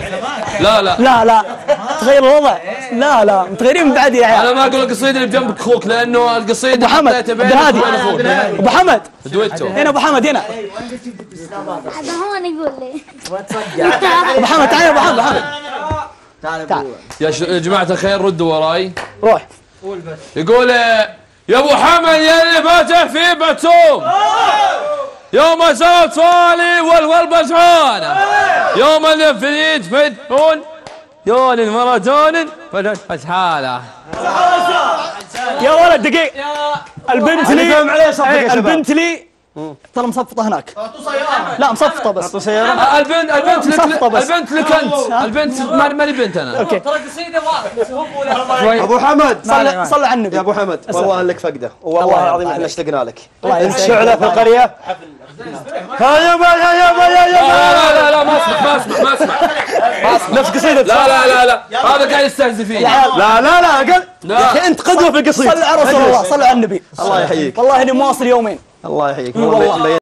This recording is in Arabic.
لا لا لا لا تغير الوضع. لا لا متغيرين من بعد يا عيال. انا ما اقول القصيده اللي بجنبك اخوك لانه القصيده ابو حمد حطيتها عبد الهادي. ابو حمد دويتو هنا. ابو حمد هنا. هذا هو يقول لي ابو حمد تعال. ابو حمد تعال. يا جماعه الخير ردوا وراي. روح. يقول يا ابو حمد يا اللي فاتح في بتوم يوم صارت صالي والبسعانه يوم الفريد فتحون يون المراتون فتحاله. يا ولد دقيقة. البنت لي البنت لي ترى مصفطة هناك. لا مصفطة بس. البنت لك انت. البنت ماني بنت انا. اوكي. ترى قصيده واضحه. ابو حمد صل على النبي يا ابو حمد، والله لك فقده والله العظيم احنا اشتقنا لك. انت شعله في القريه. ها يا لا لا ما اسمع نفس قصيده. لا هذا قاعد يستهزئ فيه. لا يا اخي انت قدوه في القصيده. صل على رسول الله. صل على النبي. الله يحييك. والله اني مواصل يومين. الله يحييك.